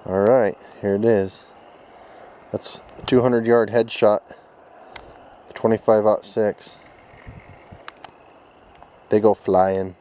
Alright, here it is. That's a 200-yard headshot, 25-06. They go flying.